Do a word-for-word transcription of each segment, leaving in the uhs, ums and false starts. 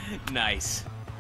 Nice.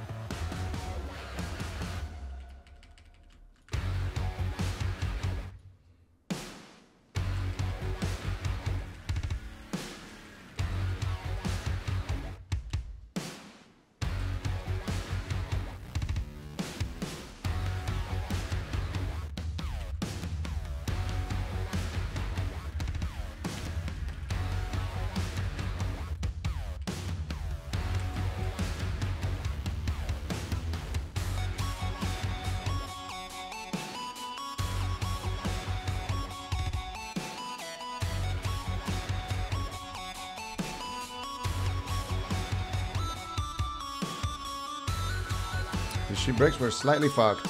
If she breaks, we're slightly fucked.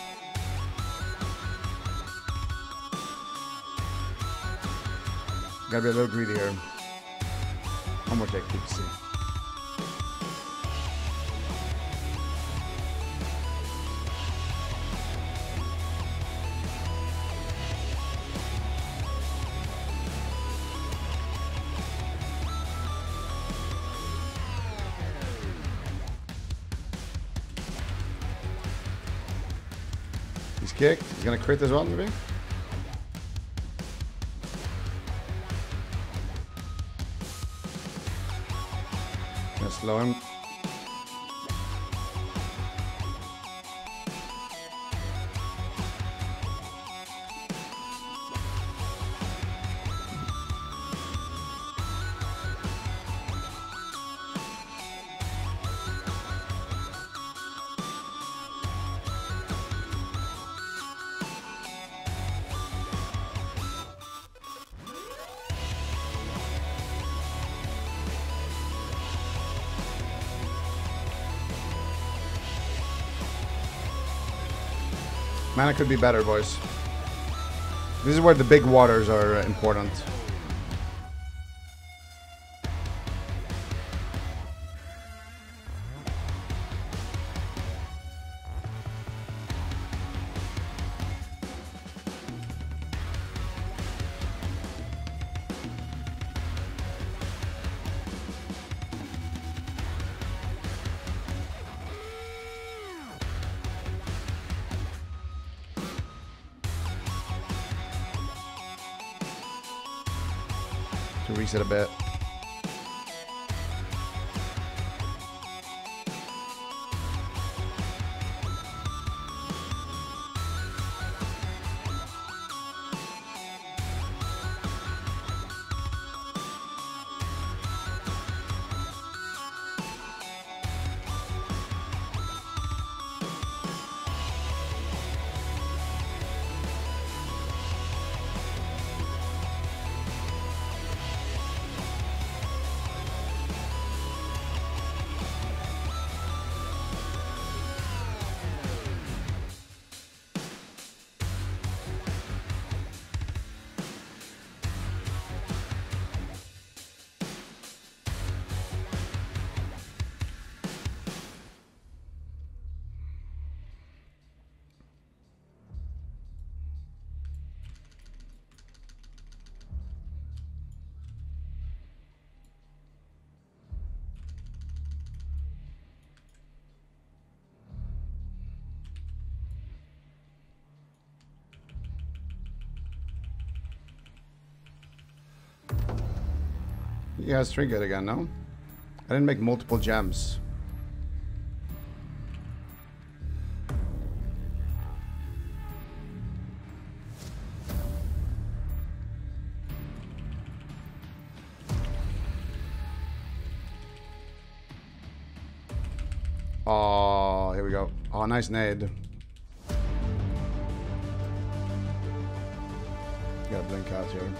Gotta be a little greedy here. One more take, P C. He's kicked. He's gonna crit as well, maybe? Gonna slow him. Mana could be better, boys. This is where the big waters are uh, important. To reset a bit. You guys triggered again, no? I didn't make multiple gems. Oh, here we go. Oh, nice nade. Gotta blink out here.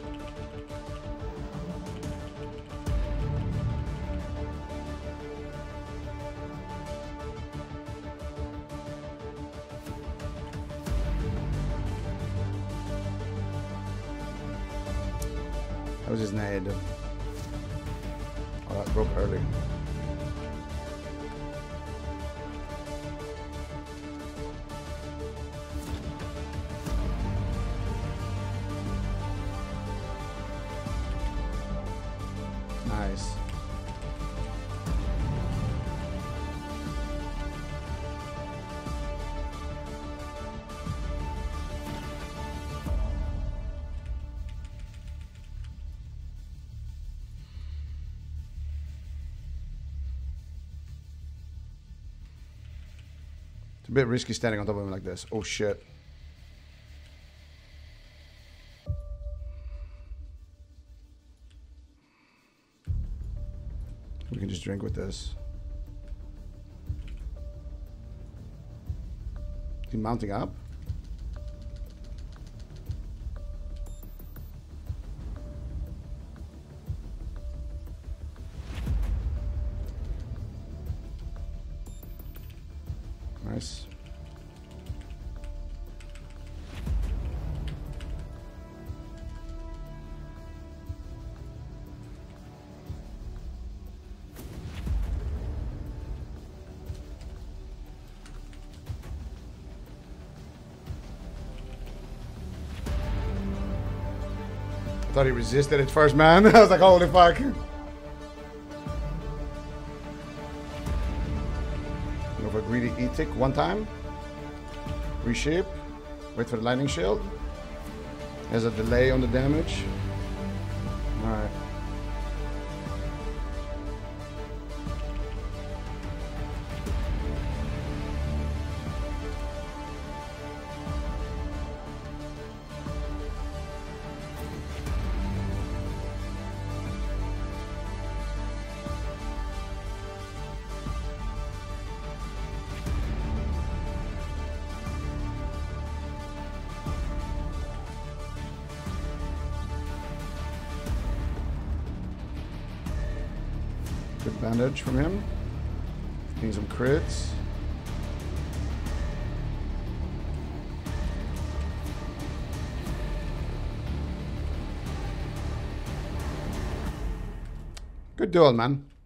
That was his nade. Oh, that broke early. Nice. It's a bit risky standing on top of him like this. Oh shit. We can just drink with this. Is he mounting up? Nice. I thought he resisted at first, man. I was like, holy fuck. Go for greedy E-tick one time. Reshape. Wait for the lightning shield. There's a delay on the damage. Alright. Good bandage from him. Getting some crits. Good duel, man.